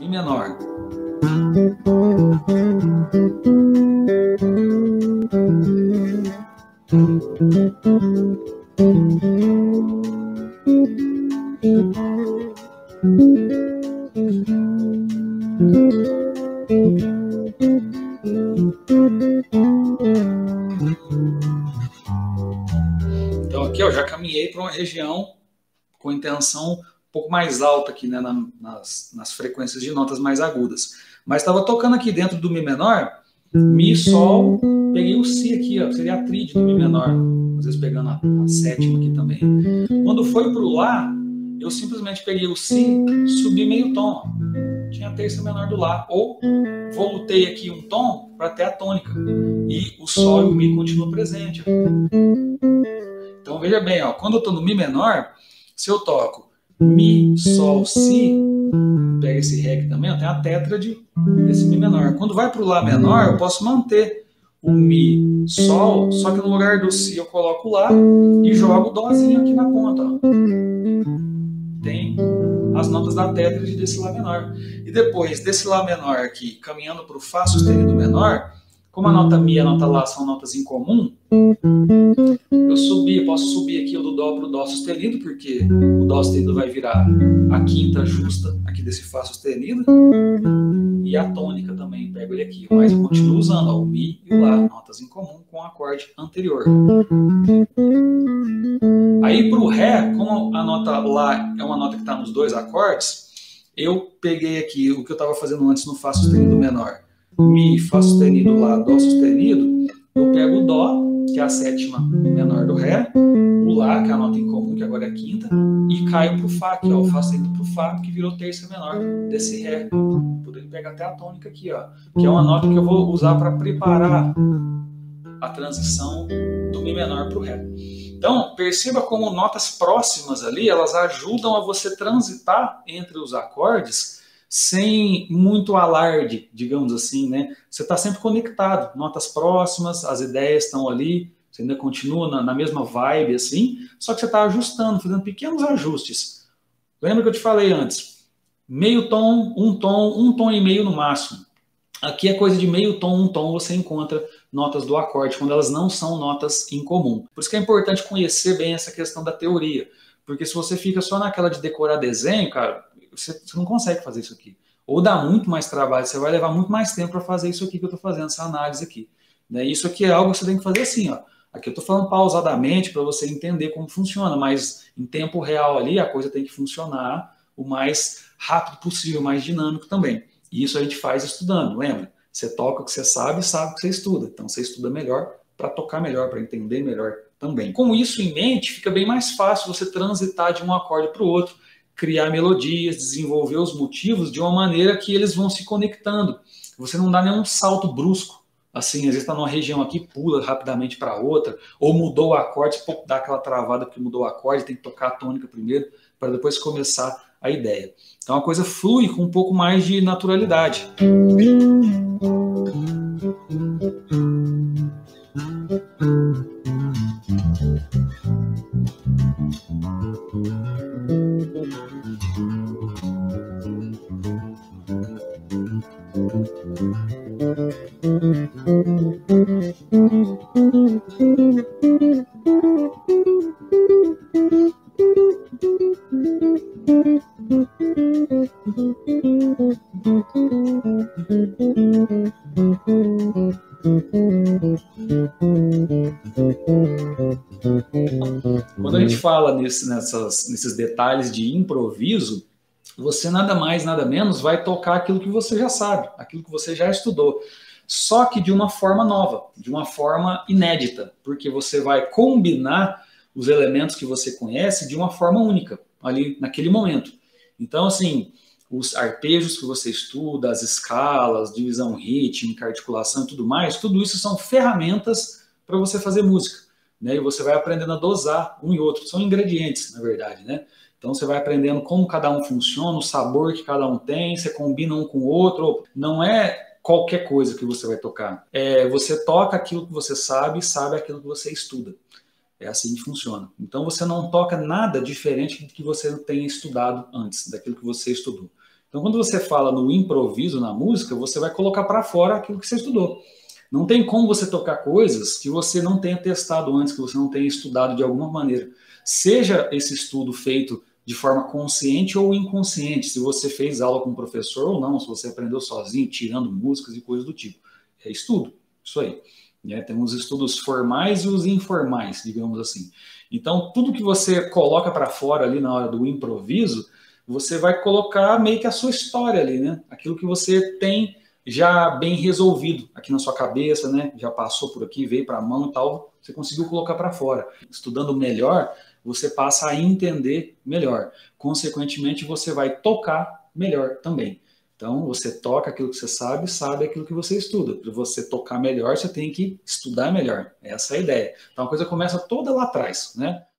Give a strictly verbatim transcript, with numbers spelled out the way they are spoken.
Mi menor. Então aqui eu já caminhei para uma região com intenção um pouco mais alta aqui, né, na, nas, nas frequências de notas mais agudas. Mas estava tocando aqui dentro do Mi menor, Mi, Sol, peguei o Si aqui, ó, seria a tríade do Mi menor, às vezes pegando a, a sétima aqui também. Quando foi para o Lá, eu simplesmente peguei o Si, subi meio tom, tinha a terça menor do Lá, ou voltei aqui um tom para ter a tônica, e o Sol e o Mi continuam presentes. Então veja bem, ó, quando eu estou no Mi menor, se eu toco Mi, Sol, Si, pega esse Ré aqui também, eu tenho a tétrade desse Mi menor. Quando vai para o Lá menor, eu posso manter o Mi, Sol, só que no lugar do Si eu coloco o Lá e jogo o Dózinho aqui na ponta. Ó. Tem as notas da tétrade desse Lá menor. E depois desse Lá menor aqui, caminhando para o Fá sustenido menor, como a nota Mi e a nota Lá são notas em comum, eu subi, posso subir aqui o do Dó para o Dó sustenido, porque o Dó sustenido vai virar a quinta justa aqui desse Fá sustenido, e a tônica também, pego ele aqui, mas eu continuo usando ó, o Mi e o Lá, notas em comum com o acorde anterior. Aí para o Ré, como a nota Lá é uma nota que está nos dois acordes, eu peguei aqui o que eu estava fazendo antes no Fá sustenido menor, Mi, Fá sustenido, Lá, Dó sustenido, eu pego o Dó, que é a sétima menor do Ré, o Lá, que é a nota em comum, que agora é a quinta, e caio para o Fá, que é o Fá sustenido para o Fá, que virou terça menor desse Ré. Poderia pegar até a tônica aqui, ó, que é uma nota que eu vou usar para preparar a transição do Mi menor para o Ré. Então, perceba como notas próximas ali, elas ajudam a você transitar entre os acordes sem muito alarde, digamos assim, né? Você está sempre conectado, notas próximas, as ideias estão ali, você ainda continua na, na mesma vibe, assim, só que você está ajustando, fazendo pequenos ajustes. Lembra que eu te falei antes? Meio tom, um tom, um tom e meio no máximo. Aqui é coisa de meio tom, um tom, você encontra notas do acorde, quando elas não são notas em comum. Por isso que é importante conhecer bem essa questão da teoria, porque se você fica só naquela de decorar desenho, cara, você, você não consegue fazer isso aqui. Ou dá muito mais trabalho, você vai levar muito mais tempo para fazer isso aqui que eu estou fazendo, essa análise aqui. Né? Isso aqui é algo que você tem que fazer assim, ó. Aqui eu estou falando pausadamente para você entender como funciona, mas em tempo real ali a coisa tem que funcionar o mais rápido possível, o mais dinâmico também. E isso a gente faz estudando, lembra? Você toca o que você sabe e sabe o que você estuda. Então você estuda melhor para tocar melhor, para entender melhor também. Com isso em mente, fica bem mais fácil você transitar de um acorde para o outro, criar melodias, desenvolver os motivos de uma maneira que eles vão se conectando. Você não dá nenhum salto brusco. Assim, às vezes está numa região aqui, pula rapidamente para outra, ou mudou o acorde, pô, dá aquela travada porque mudou o acorde, tem que tocar a tônica primeiro, para depois começar a ideia. Então a coisa flui com um pouco mais de naturalidade. Quando a gente fala nesse, nessas, nesses detalhes de improviso, você nada mais, nada menos vai tocar aquilo que você já sabe, aquilo que você já estudou. Só que de uma forma nova, de uma forma inédita, porque você vai combinar os elementos que você conhece de uma forma única, ali naquele momento. Então, assim, os arpejos que você estuda, as escalas, divisão rítmica, articulação e tudo mais, tudo isso são ferramentas para você fazer música, né? E você vai aprendendo a dosar um e outro. São ingredientes, na verdade, né? Então você vai aprendendo como cada um funciona, o sabor que cada um tem, você combina um com o outro. Não é qualquer coisa que você vai tocar. É, você toca aquilo que você sabe e sabe aquilo que você estuda. É assim que funciona. Então você não toca nada diferente do que você tenha estudado antes, daquilo que você estudou. Então, quando você fala no improviso na música, você vai colocar para fora aquilo que você estudou. Não tem como você tocar coisas que você não tenha testado antes, que você não tenha estudado de alguma maneira. Seja esse estudo feito de forma consciente ou inconsciente, se você fez aula com o professor ou não, se você aprendeu sozinho, tirando músicas e coisas do tipo. É estudo, isso aí. Né? Tem os estudos formais e os informais, digamos assim. Então, tudo que você coloca para fora ali na hora do improviso, você vai colocar meio que a sua história ali, né? Aquilo que você tem já bem resolvido aqui na sua cabeça, né? Já passou por aqui, veio para a mão e tal, você conseguiu colocar para fora. Estudando melhor, você passa a entender melhor. Consequentemente, você vai tocar melhor também. Então, você toca aquilo que você sabe, sabe aquilo que você estuda. Para você tocar melhor, você tem que estudar melhor. Essa é a ideia. Então, a coisa começa toda lá atrás, né?